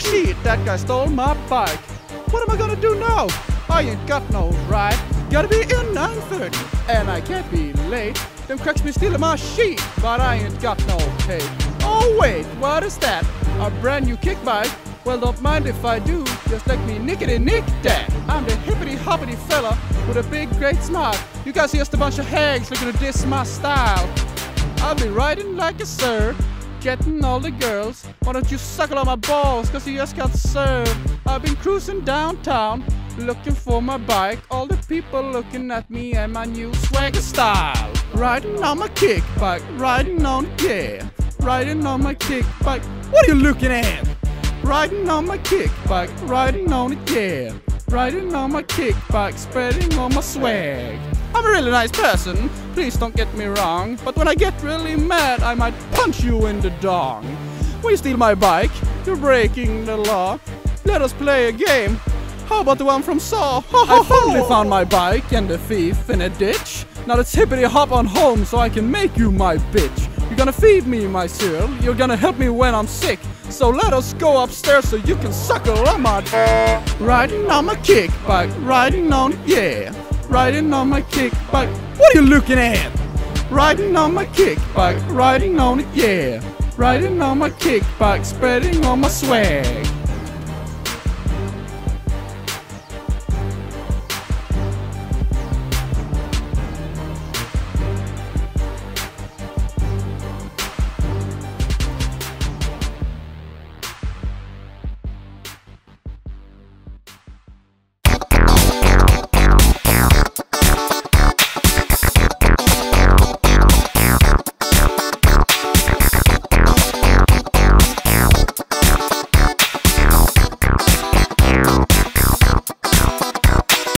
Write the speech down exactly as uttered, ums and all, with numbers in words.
Shit, that guy stole my bike. What am I gonna do now? I ain't got no ride. Gotta be in nine thirty, and I can't be late. Them cracks be stealing my sheet, but I ain't got no pay. Oh wait, what is that? A brand new kick bike? Well, don't mind if I do, just let me nickety nick that. I'm the hippity hoppity fella with a big great smile. You guys are just a bunch of hags looking to diss my style. I'll be riding like a sir, getting all the girls. Why don't you suckle on my balls, cause you just got served. I've been cruising downtown, looking for my bike. All the people looking at me and my new swagger style. Riding on my kick bike, riding on it, yeah. Riding on my kick bike, what are you looking at? Riding on my kick bike, riding on it, yeah. Riding on my kick bike, spreading on my swag. I'm a really nice person, please don't get me wrong. But when I get really mad, I might punch you in the dong. When you steal my bike, you're breaking the law. Let us play a game. How about the one from Saw? I finally found my bike and the thief in a ditch. Now let's hippity hop on home so I can make you my bitch. You're gonna feed me, my cereal. You're gonna help me when I'm sick. So let us go upstairs so you can suckle on my dick. Riding on my kick bike, riding on it, yeah. Riding on my kick bike, what are you looking at? Riding on my kick bike, riding on it, yeah. Riding on my kick bike, spreading on my swag.